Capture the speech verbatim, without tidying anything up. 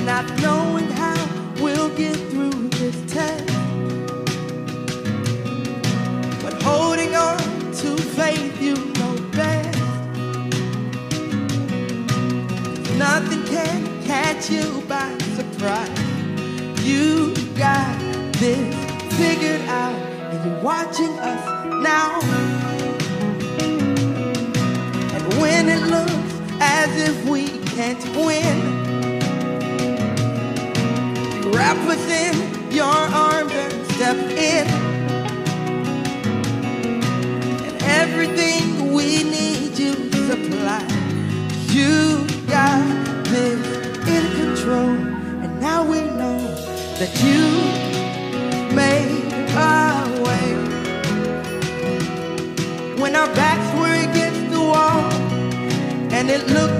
not knowing how we'll get through this test, but holding on to faith you know best. Nothing can catch you by surprise. You got this figured out, and you're watching us now. And when it looks as if we can't win, you wrap us in your arms and step in. And everything we need you supply. You got this in control, and now we know that you made our way. When our backs were against the wall and it looked